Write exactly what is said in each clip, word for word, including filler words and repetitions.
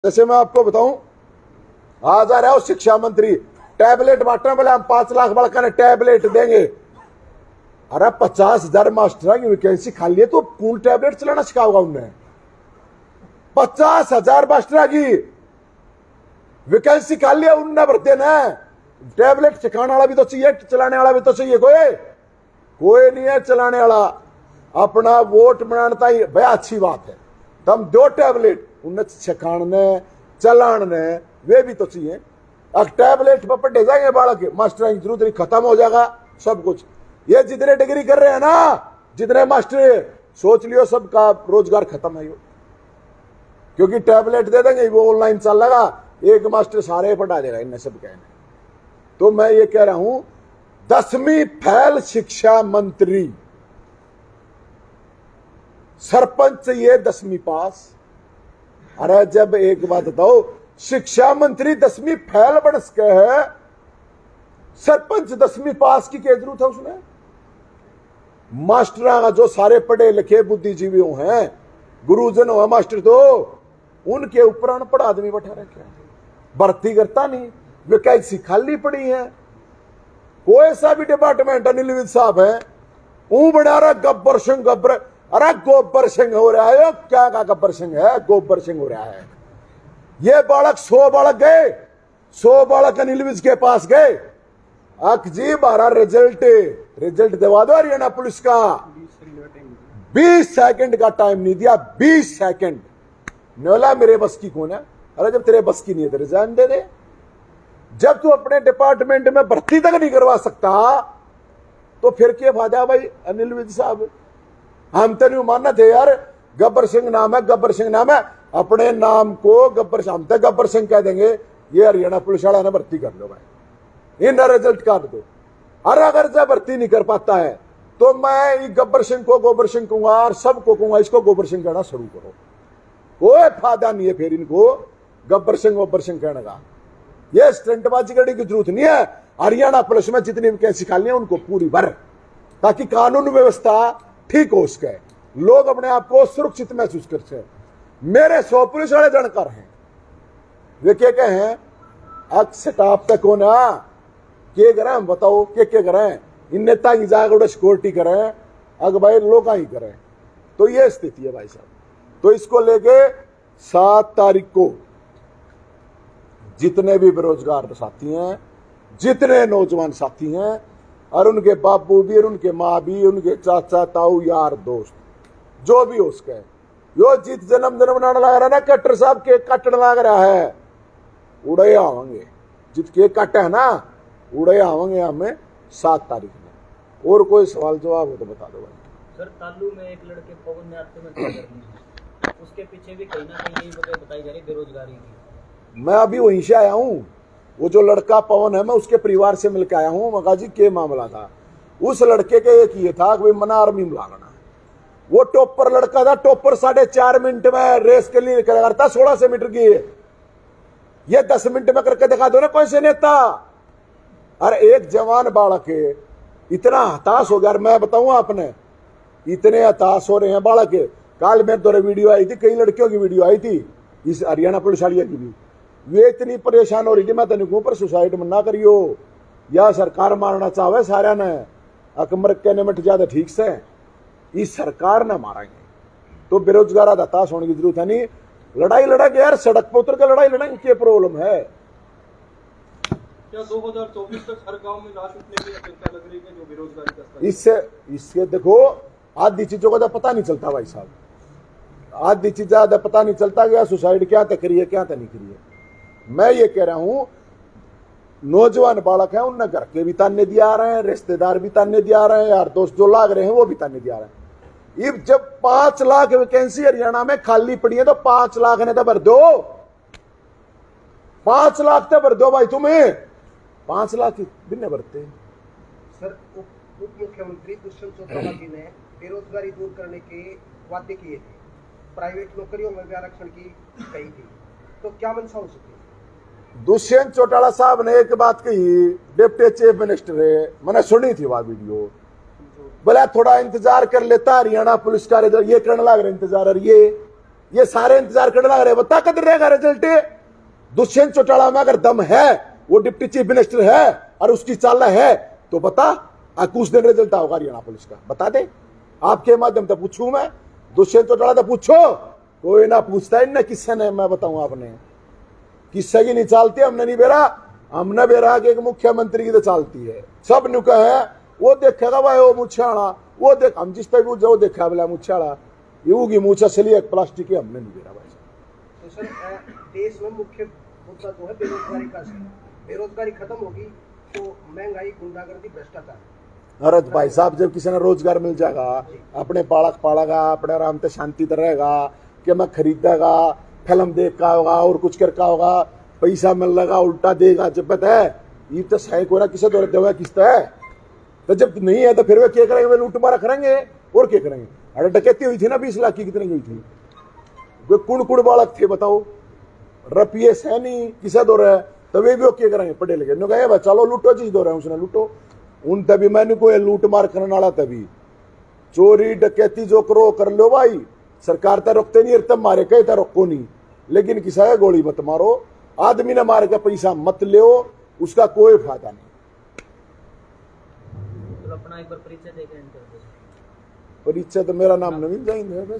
जैसे मैं आपको बताऊं, आज आ रहा हो शिक्षा मंत्री टैबलेट बांटने वाले, हम पांच लाख बड़का ने टैबलेट देंगे। अरे पचास हजार मास्टर की वैकेंसी खाली है तो कौन टैबलेट चलाना सिखाओगा उन्हें? पचास हजार मास्टर की वैकेंसी खाली है, उन्हें भरते ना। टैबलेट सिखाने वाला भी तो चाहिए, चलाने वाला भी तो चाहिए। कोई कोई नहीं है चलाने वाला। अपना वोट बनाना ही भाई अच्छी बात है, तुम दो टैबलेट उन्हें सिखाने चलाने वे भी तो चाहिए। अब टैबलेट पर पढ़े जाएंगे बालक, मास्टर की जरूरत नहीं, खत्म हो जाएगा सब कुछ। ये जितने डिग्री कर रहे हैं ना, जितने मास्टर, सोच लियो सबका रोजगार खत्म है। क्योंकि टैबलेट दे देंगे, वो ऑनलाइन चल लगा, एक मास्टर सारे पढ़ा देगा इन्हें सब कहने। तो मैं ये कह रहा हूं, दसवीं फेल शिक्षा मंत्री, सरपंच ये दसवीं पास। अरे जब एक बात बताओ, शिक्षा मंत्री दसवीं फेल बन सके है, सरपंच दसवीं पास की क्या जरूरत है उसमें? मास्टर का जो सारे पढ़े लिखे बुद्धिजीवी हैं, गुरुजन हो मास्टर, तो उनके ऊपर अनपढ़ आदमी बैठा रखे, भर्ती करता नहीं, वैकेंसी खाली पड़ी है। कोई सा भी डिपार्टमेंट अनिल विज साहब है, ऊ बना रहा गब्बर सिंह, गब्बर, अरे गोबर सिंह हो रहा है। क्या का गब्बर सिंह है? गोबर सिंह हो रहा है। ये बालक सौ बालक गए, सौ बालक अनिल विज के पास गए, अक जी बारह रिजल्ट रिजल्ट दिवा दो हरियाणा पुलिस का। बीस सेकंड का टाइम नहीं दिया, बीस सेकंड। नोला मेरे बस की कौन है? अरे जब तेरे बस की नहीं है तो रिजाइन दे दे। जब तू अपने डिपार्टमेंट में भर्ती तक नहीं करवा सकता तो फिर क्या फायदा भाई अनिल विज साहब? हम तो नहीं मानना थे यार, गब्बर सिंह नाम है, गब्बर सिंह नाम है, अपने नाम को गब्बर सिंह, हम तो गब्बर सिंह कह देंगे। ये हरियाणा पुलिस वाला ने भर्ती कर लो भाई, इन रिजल्ट काट दो। अरे अगर जब भर्ती नहीं कर पाता है तो मैं गब्बर सिंह को गोबर सिंह कहूंगा और सबको कहूंगा इसको गोबर सिंह कहना शुरू करो। कोई फायदा नहीं है फिर इनको गब्बर सिंह गोबर सिंह कहने का। ये स्टंटबाजी करने की जरूरत नहीं है। हरियाणा पुलिस में जितनी वैकेंसी खाली है उनको पूरी भर, ताकि कानून व्यवस्था ठीक हो सके, लोग अपने आप को सुरक्षित महसूस कर सके। मेरे सौ पुलिस वाले जानकार हैं, वे क्या कहे हैं, अब स्टाफ तक हो ना के करें, हम बताओ के के करें, इन नेता की जाकर सिक्योरिटी करें, अगर भाई लोग ही करें। तो ये स्थिति है भाई साहब। तो इसको लेके सात तारीख को जितने भी बेरोजगार साथी हैं, जितने नौजवान साथी हैं, और उनके बापू भी और उनके माँ भी, उनके चाचा ताऊ यार दोस्त जो भी हो सके, यो जित जन्मदिन मनाने लग रहा है ना, कट्टर साहब केक काटने लग रहा है, उड़े आवेंगे। जित केक काटा है ना, उड़े आवेंगे हमें सात तारीख में। और कोई सवाल जवाब हो तो बता दो भाई। सर, तालू में एक लड़के पवन ने आत्महत्या कर ली, उसके पीछे भी कहीं ना कहीं यही वजह बताई जा रही बेरोजगारी की। मैं अभी वहीं से आया हूँ, वो जो लड़का पवन है, मैं उसके परिवार से मिलकर आया हूँ। मगा जी के मामला था, उस लड़के के एक ये था कि मना आर्मी में लागना। वो टॉपर लड़का था, टॉपर साढ़े चार मिनट में रेस के लिए करता सोलह सौ मीटर की, ये दस मिनट में करके दिखा दो ना कोई से नेता। अरे एक जवान बालक है, इतना हताश हो गया। मैं बताऊं आपने, इतने हताश हो रहे हैं बालक। कल मेरे द्वारा वीडियो आई थी, कई लड़कियों की वीडियो आई थी, इस हरियाणा पुलिस वाली की भी, वे इतनी परेशान हो रही थी। मैं तेन कहूं पर सुसाइड में ना करियो, या सरकार मारना चाहे सारा ने, अकमर कहने में ज्यादा ठीक से इस सरकार ने मारेंगे। तो बेरोजगार हताश होने की जरूरत है नहीं, लड़ाई लड़ाई यार, सड़क पर उतर के लड़ाई लड़ाई क्या प्रॉब्लम है? क्या दो हज़ार चौबीस तक हर गांव में लाश उठने की अपेक्षा लग रही है जो बेरोजगारी का स्तर? इससे इससे देखो आधी चीजों का तो पता नहीं चलता भाई साहब, आधी चीज ज्यादा पता नहीं चलता कि सुसाइड क्या तक करिए क्या तक नहीं करिए। मैं ये कह रहा हूं, नौजवान बालक है, उनने घर के भी ताने दिया रहे हैं, रिश्तेदार भी ताने दिया रहे हैं, यार दोस्त जो लाग रहे हैं वो भी ताने दिया रहे हैं। अब जब पांच लाख वैकेंसी हरियाणा में खाली पड़ी है तो पांच लाख ने तो भर दो, पांच लाख तो भर दो भाई। तुम्हें पांच लाख बिना भरते। सर, उप मुख्यमंत्री दुष्यंत चौटाला जी ने बेरोजगारी दूर करने के वादे किए थे, प्राइवेट नौकरियों में भी आरक्षण की कही थी, तो क्या मंशा हो सकती है? दुष्यंत चौटाला साहब ने एक बात कही, डिप्टी चीफ मिनिस्टर है, मैंने सुनी थी वह वीडियो, बोला थोड़ा इंतजार कर लेता हरियाणा पुलिस का रिजल्ट, ये करने लग रहे इंतजार। और ये ये सारे इंतजार करने लग रहे, बता कद रहेगा रिजल्ट। दुष्यंत चौटाला में अगर दम है, वो डिप्टी चीफ मिनिस्टर है और उसकी चाल है, तो बता कुछ दिन रिजल्ट आओगा हरियाणा पुलिस का, बता दे। आपके माध्यम से पूछूं मैं, दुष्यंत चौटाला तो पूछो, कोई ना पूछता है ना किससे ने, मैं बताऊं आपने किससे की नहीं चालती, हमने नहीं बेरा, हमने बेरा कि एक मुख्यमंत्री की तो चालती है। सब नु है वो देखेगा भाई वो मुछाड़ा, वो देख, हम जिस पे भी जो देखा बोला मुछाड़ा यू की मुछ असली एक प्लास्टिक की, हमने नहीं बेरा भाई। तो सर देश में मुख्य मुद्दा तो है बेरोजगारी का। बेरोजगारी खत्म होगी तो महंगाई, गुंडागर्दी, भ्रष्टाचार। अरे भाई साहब, जब किसी ने रोजगार मिल जाएगा, अपने पालक पालेगा, अपने आराम से शांति तो रहेगा कि मैं खरीदेगा, फिल्म देख का होगा और कुछ कर का होगा, पैसा मिल लगा उल्टा देगा, जब पता है ये तो सही को ना किसे दौर देगा किस्त है, तो जब नहीं है तो फिर वे क्या करेंगे, वे लूट मारा करेंगे और क्या करेंगे। अरे डकैती हुई थी ना बीस लाख की, कितनी हुई थी, वे कुड़ कुड़ बालक थे बताओ, रपिये सैनी किसे दौर है, तो वे भी क्या करेंगे, पढ़े लिखे ने कहे चलो लूटो चीज दो रहे उसने लूटो। उन तभी मैंने कोई लूट मार करने वाला, तभी चोरी डकैती जो करो कर लो भाई, सरकार तो रोकते नहीं, तब मारे कहे तो रोको नहीं, लेकिन किसा है गोली मत मारो, आदमी ने मार के पैसा मत ले, उसका कोई फायदा नहीं। तो अपना एक बार परिचय देकर एंड कर दो। परिचय तो मेरा नाम नवीन जाइन है,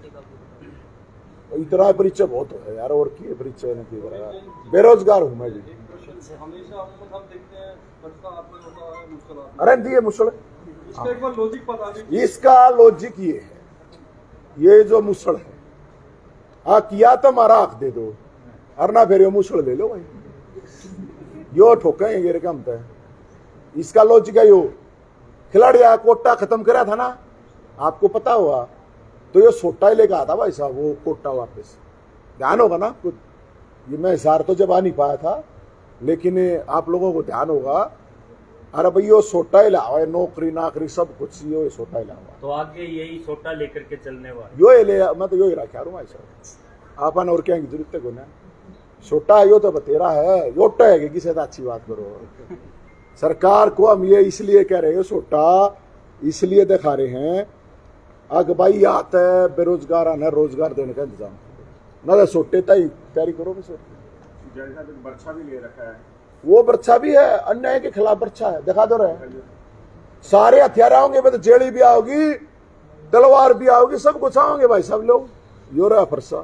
इतना परिचय बहुत है यार, और की परिचय नहीं, बेरोजगार हूं मैं भी। हमेशा हम देखते हैं बरसात में होता है मुश्किल। अरे दिए मुसल, इसका एक बार लॉजिक बता दीजिए। इसका लॉजिक ये है, ये जो मुसल है आ किया तो मारा आख दे दो, और ना फिर मुसल ले लो भाई, यो ठोके ये काम है। इसका लॉजिक है यो, खिलाड़ी कोटा खत्म करा था ना, आपको पता हुआ, तो ये सोटा ही लेकर आता भाई साहब वो कोटा वापस, ध्यान होगा ना कुछ, ये मैं हिसार तो जब आ नहीं पाया था, लेकिन आप लोगों को ध्यान होगा, अरे भाई यो सोटा ही लावा, नौकरी नाकरी सब कुछ यो सोटा ही लावा, तो आगे यही सोटा लेकर के चलने वाला यो ही ले, मैं तो यो ही रखा भाई साहब, आपन और क्या जरूरत है ना, सोटा यो तो बतेरा है, योटा है कि किसी से अच्छी बात करो। सरकार को हम ये इसलिए कह रहे हैं, सोटा इसलिए दिखा रहे हैं, अग भाई आता है बेरोजगार आना, रोजगार देने का इंतजाम ना, तो सोटे तय तैयारी करो। बर्छा भी ले रखा है, वो बर्छा भी है, अन्याय के खिलाफ बर्छा है, दिखा दो रहे सारे हथियार आओगे, तो जेड़ी भी आओगी, तलवार भी आओगी, सब कुछ आओगे भाई सब लोग, यो रहा फरसा।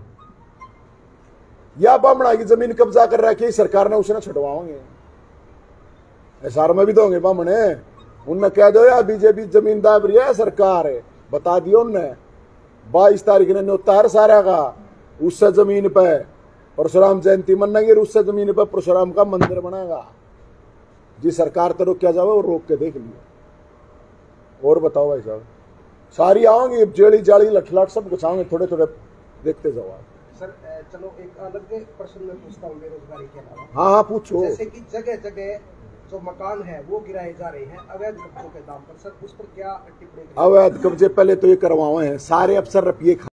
या बामणा की जमीन कब्जा कर रखी सरकार ने, उसने छुटवाओगे, एसआर में भी दोगे बामणे, उनने कह दो यार बीजेपी जमीन दाब रही है, सरकार है बता दियो उनने, बाईस तारीख ने न्योता सारा का, उससे जमीन पे परशुराम जयंती मनाएंगे, उससे जमीन पे परशुराम का मंदिर बनाएगा। जी सरकार तो रोक क्या जावे, वो रोक के देख लिया। और बताओ भाई साहब, सारी आओगी जेड़ी जाली लठलाट सब कुछ आओगे, थोड़े थोड़े देखते जाओ। सर चलो एक अलग प्रश्न में पूछता हूँ बेरोजगारी के अलावा। हाँ हाँ पूछो। जैसे कि जगह जगह जो मकान है वो गिराए जा रहे हैं अवैध कब्जों के दाम पर, सर उस पर क्या टिप्पणी? अवैध कब्जे पहले तो ये करवाए हैं सारे अफसर रुपये